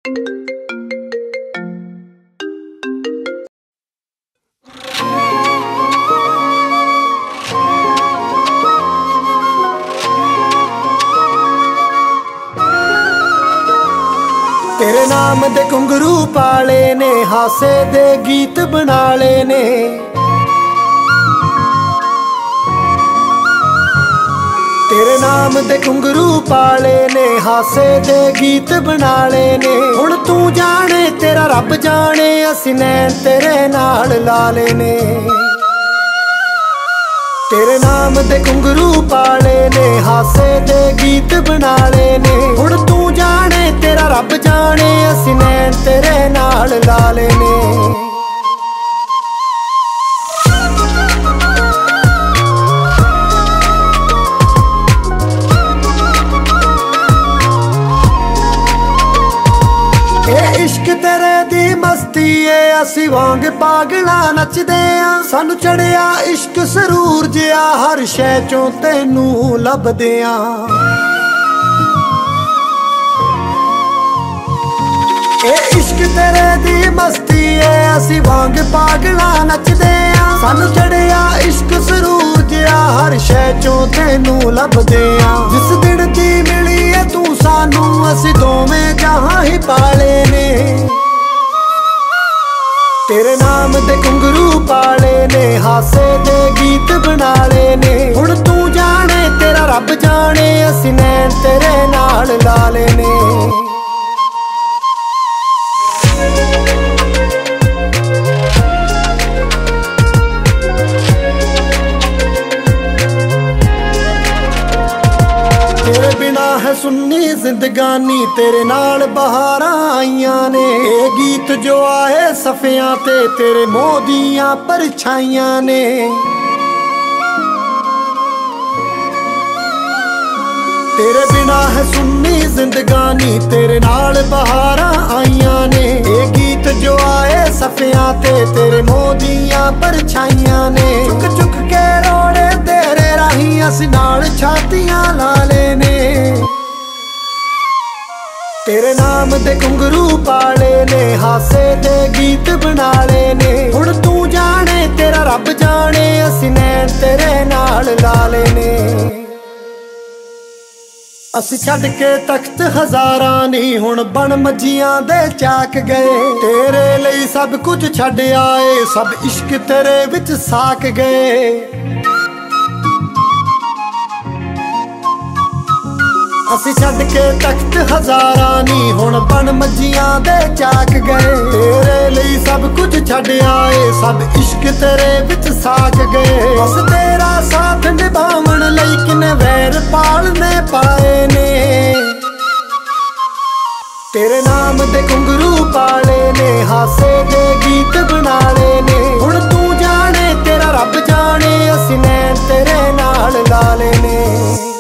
तेरे नाम दे घुंघरू पाले ने, हासे दे गीत बनाले ने। तेरे नाम दे घुंघरू पाले ने, हासे दे गीत बनाले ने। हुण तू जाने तेरा रब जाने, असीं नैन तेरे नाल लाले ने। तेरे नाम दे घुंघरू पाले ने, हासे दे गीत बनाले ने। हुण तू जाने तेरा रब जाने, असीं नैन तेरे नाल लाले ने। इश्क तेरे दी मस्ती है, असी वांग पागला नचदे आ। सानू चढ़िया इश्क सरूर जिया, हर शै चों तैनू लभदे आ। इश्क तेरे दी मस्ती है, असी वांग पागला नचदे आ। सानू चढ़िया इश्क सरूर जिया, हर शै चों तैनू लभदे आ। जिस दिन दी मिली है तू सानू, असी दोवें जहां ही पाले ने। तेरे नाम दे घुंघरू पाले ने, हासे दे गीत बनाले ने। हुण तू जाने तेरा रब जाने, असीं नैन तेरे नाल लाले ने। तेरे बिना है सुन्नी जिंदगानी, तेरे नाल बहारां आईयां ने। ये गीत जो आए सफियां ते, तेरे मोह दियां परछाइयां ने। तेरे बिना है सुन्नी जिंदगानी, तेरे नाल बहारां आईयां ने। ये गीत जो आए सफियां ते, तेरे मोह दियां परछाइयां ने। चुक चुक के रोड़े तेरे राही, असीं नाल छातियां लाले ने। तेरे नाम दे घुंघरू पाले ने, हासे दे गीत बनाले ने। हुण तू जाने तेरा रब जाने, असीं नैन तेरे नाल लाले ने। असीं छड्ड के तख्त हज़ारां नी, हुण बन मज्जियां दे चाक गए। तेरे लई सब कुछ छड्ड आए, सब इश्क तेरे विच साक गए। असीं छड्ड के तख्त हज़ारां नी, हुण बन मज्जियां दे चाक गए। तेरे लई सब कुछ छड्ड आए, सब इश्क तेरे विच साक गए। बस तेरा साथ निभावण लई किने वैर पालने पाए ने। तेरे नाम दे घुंघरू पाले ने, हासे दे गीत बनाले ने। हुण तू जाने तेरा रब जाने, असीं नैन तेरे नाल लाले ने।